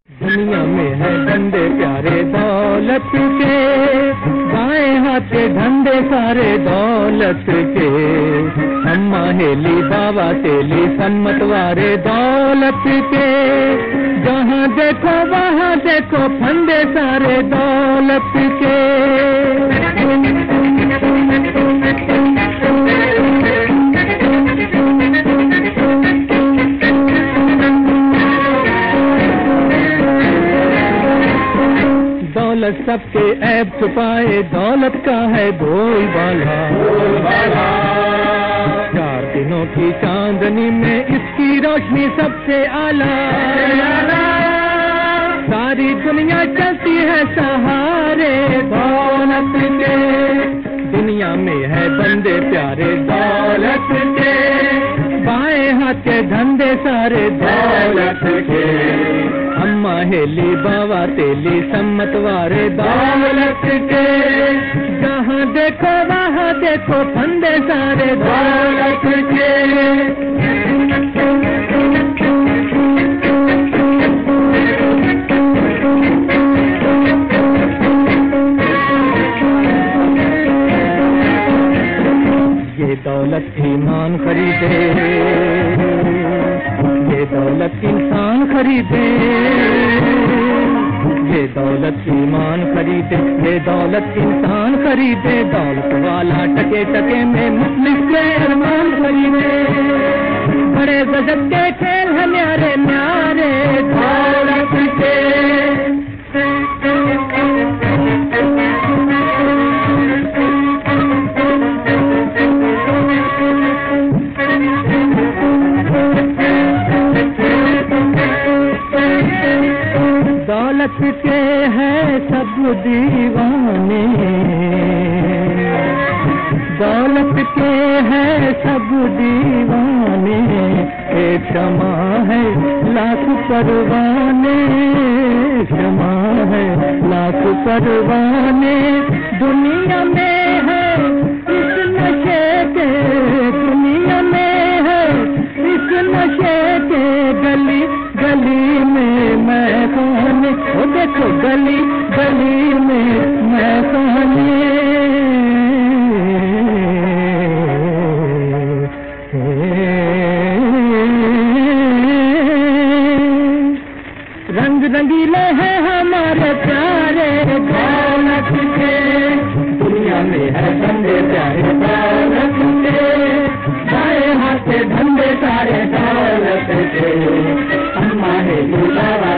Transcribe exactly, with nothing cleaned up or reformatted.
दुनिया में है बंदे प्यारे दौलत के, बाएं हाथ के धंधे सारे दौलत के। अम्मा हेली बाबा तेली सन्मत वारे दौलत के। जहाँ देखो वहाँ देखो फंदे सारे दौलत के। दौलत सबके ऐब छुपाए, दौलत का है बोलबाला। चार दिनों की चांदनी में इसकी रोशनी सबसे आला। सारी दुनिया चलती है सहारे दौलत के। दुनिया में है बंदे प्यारे दौलत के, बाएं हाथ के धंधे सारे दौलत के। अम्मा हेली बाबा तेली सम्मत वारे दौलत के। जहाँ देखो वहाँ देखो फंदे सारे दौलत के। ये दौलत ईमान खरीदे, ये दौलत इंसान खरीदे। ये दौलत ईमान खरीदे, ये दौलत इंसान खरीदे। दौलत वाला टके टके में मुस्लिम के अरमान खरीदे। बड़े गजब के खेल है न्यारे न्यारे दौलत के। दौलत के हैं सब दीवाने, दौलत के हैं सब दीवाने। एक क्षमा है लाख परवाने, क्षमा है लाख परवाने। दुनिया में है इस नशे के, दुनिया में है इस नशे के। गली गली में मैं कहने, ओ देखो गली गली में मैं कहने। रंग रंगीले हैं हमारे प्यारे दौलत के। दुनिया में है बंदे प्यारे दौलत के, बाएं हाथ से धंधे सारे दौलत के। अम्मा है